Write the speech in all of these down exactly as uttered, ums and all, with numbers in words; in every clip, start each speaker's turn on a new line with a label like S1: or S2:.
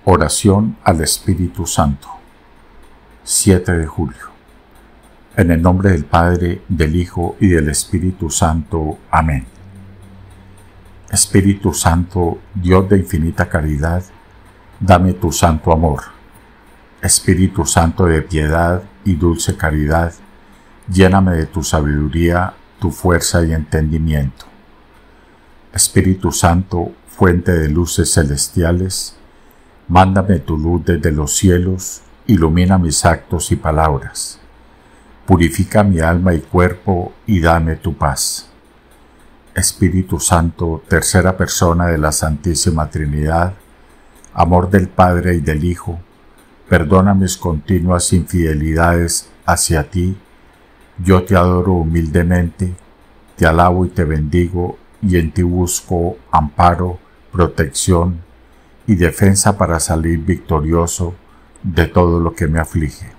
S1: Oración al Espíritu Santo. siete de julio. En el nombre del Padre, del Hijo y del Espíritu Santo. Amén. Espíritu Santo, Dios de infinita caridad, dame tu santo amor. Espíritu Santo de piedad y dulce caridad, lléname de tu sabiduría, tu fuerza y entendimiento. Espíritu Santo, fuente de luces celestiales, mándame tu luz desde los cielos, ilumina mis actos y palabras. Purifica mi alma y cuerpo y dame tu paz. Espíritu Santo, tercera persona de la Santísima Trinidad, amor del Padre y del Hijo, perdona mis continuas infidelidades hacia ti. Yo te adoro humildemente, te alabo y te bendigo, y en ti busco amparo, protección y defensa para salir victorioso de todo lo que me aflige.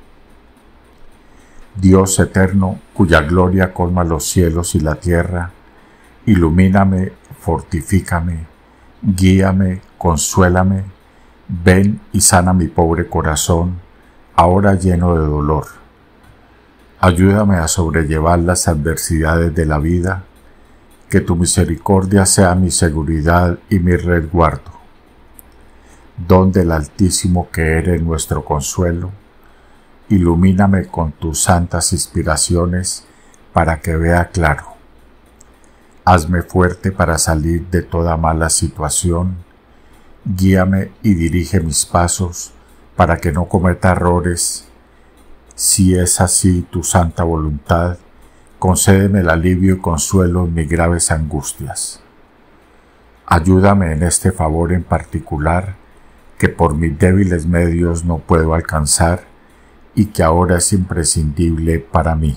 S1: Dios eterno, cuya gloria colma los cielos y la tierra, ilumíname, fortifícame, guíame, consuélame, ven y sana mi pobre corazón, ahora lleno de dolor. Ayúdame a sobrellevar las adversidades de la vida, que tu misericordia sea mi seguridad y mi resguardo. Don del Altísimo que eres nuestro consuelo, ilumíname con tus santas inspiraciones para que vea claro. Hazme fuerte para salir de toda mala situación, guíame y dirige mis pasos para que no cometa errores. Si es así tu santa voluntad, concédeme el alivio y consuelo en mis graves angustias. Ayúdame en este favor en particular, que por mis débiles medios no puedo alcanzar y que ahora es imprescindible para mí.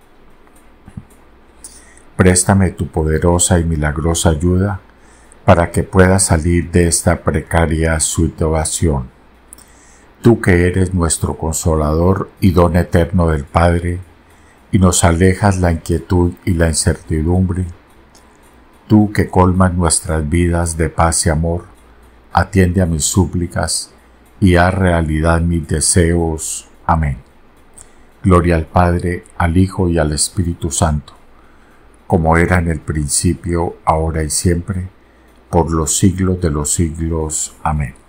S1: Préstame tu poderosa y milagrosa ayuda para que pueda salir de esta precaria situación. Tú que eres nuestro consolador y don eterno del Padre, y nos alejas la inquietud y la incertidumbre, tú que colmas nuestras vidas de paz y amor, atiende a mis súplicas y haz realidad mis deseos. Amén. Gloria al Padre, al Hijo y al Espíritu Santo, como era en el principio, ahora y siempre, por los siglos de los siglos. Amén.